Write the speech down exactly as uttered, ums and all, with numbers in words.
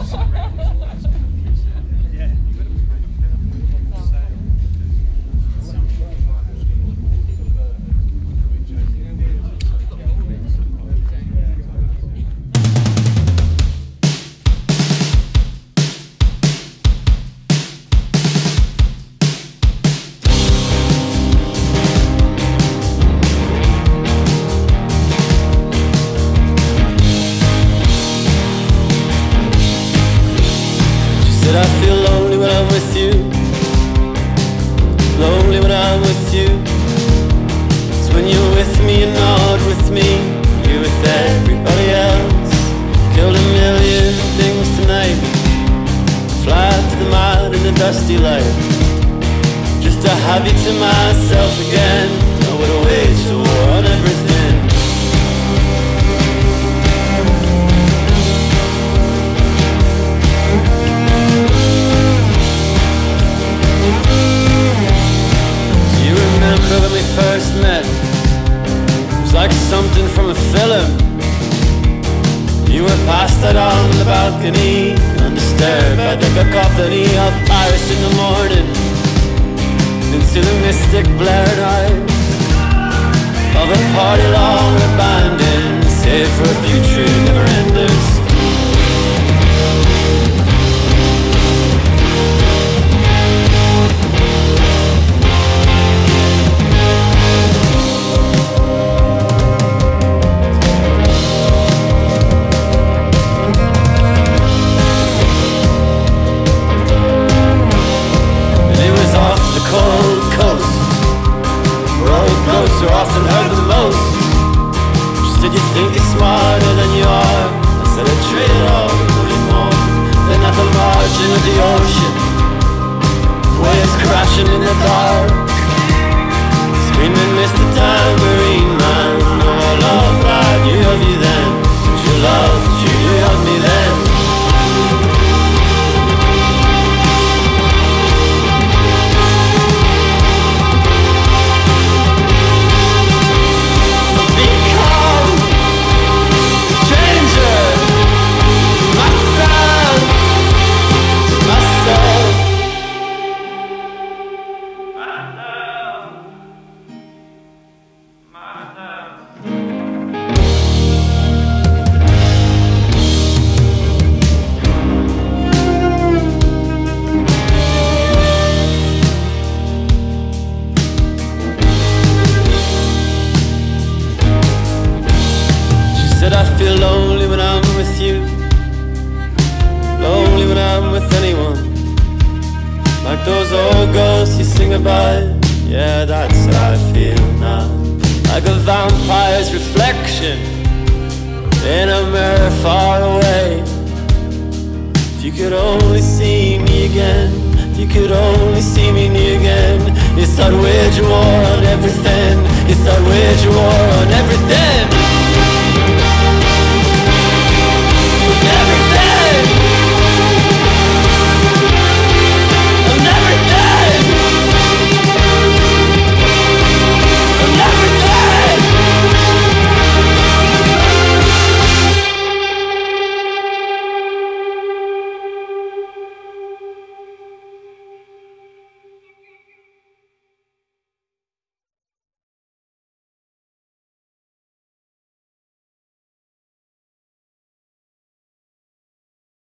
I feel lonely when I'm with you, lonely when I'm with you. It's when you're with me and not with me, you're with everybody else. Killed a million things tonight, fly to the mud in the dusty light, just to have you to myself again. I would wage a war on everything. Remember when we first met? It was like something from a film. You were passed out on the balcony, undisturbed by the cacophony of Paris in the morning, into the mystic blaring eyes of a party long abandoned, save for a future never enders. Cold coast, road ghosts are often heard the most. She said you think you're smarter than you are. I said I'd trade it all for you more. Then at the margin of the ocean, waves crashing in the dark, screaming Mister Tambourine Man. No, I love that you love you then, you loved you, you loved me then. I feel lonely when I'm with you, lonely when I'm with anyone, like those old ghosts you sing about. Yeah, that's how I feel now, like a vampire's reflection in a mirror far away. If you could only see me again, if you could only see me near again. You start wage war on everything, you start wage war on everything.